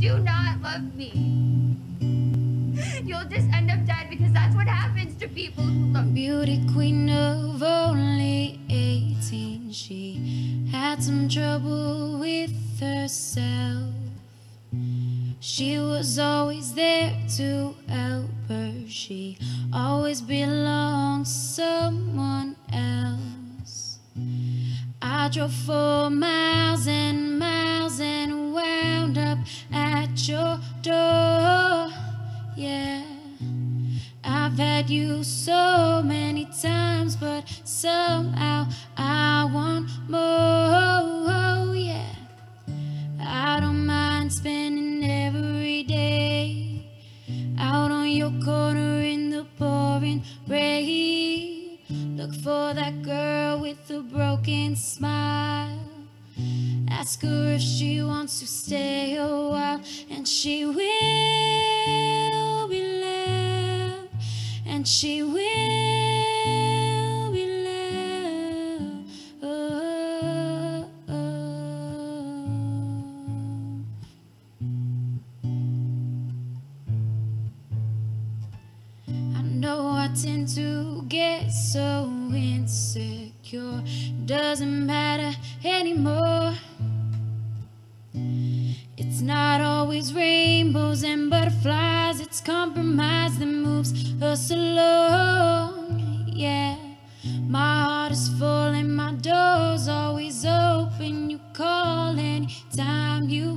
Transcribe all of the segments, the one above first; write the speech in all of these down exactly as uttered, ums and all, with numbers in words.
do not love me. You'll just end up dead because that's what happens to people who love. Beauty queen of only eighteen, she had some trouble with herself. She was always there to help her. She always belonged to someone else. I drove for miles and miles and wound up at your door. Yeah, I've had you so many times, but somehow I want more. Yeah, I don't mind spending every day out on your corner in the pouring rain. Look for that girl with the broken smile. Ask her if she wants to stay a while, and she will be loved, and she will be loved. Oh, oh, oh. I know I tend to get so insecure. Doesn't matter anymore. It's not always rainbows and butterflies. It's compromise that moves us along. Yeah, my heart is full and my door's always open. You call anytime you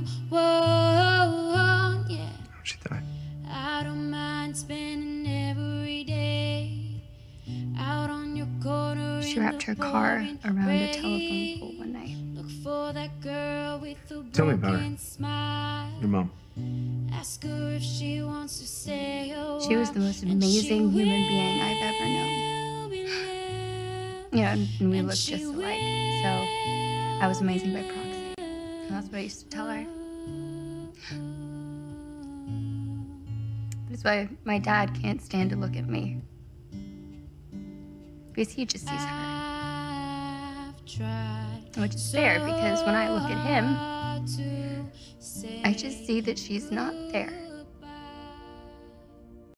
want. Yeah, She died. I don't mind spending every day out on your corner. She wrapped her car around a telephone pole one night. Look for that girl with the Tell me about her. broken smile. Your mom. Ask her if she wants to stay a She was the most while, and she amazing human being I've ever known. will be loved, Yeah, and we and looked she just alike, so I was amazing by proxy. And that's what I used to tell her. That's why my dad can't stand to look at me, because he just sees her. I've tried Which is fair, because when I look at him, hard to say I just see that she's not there.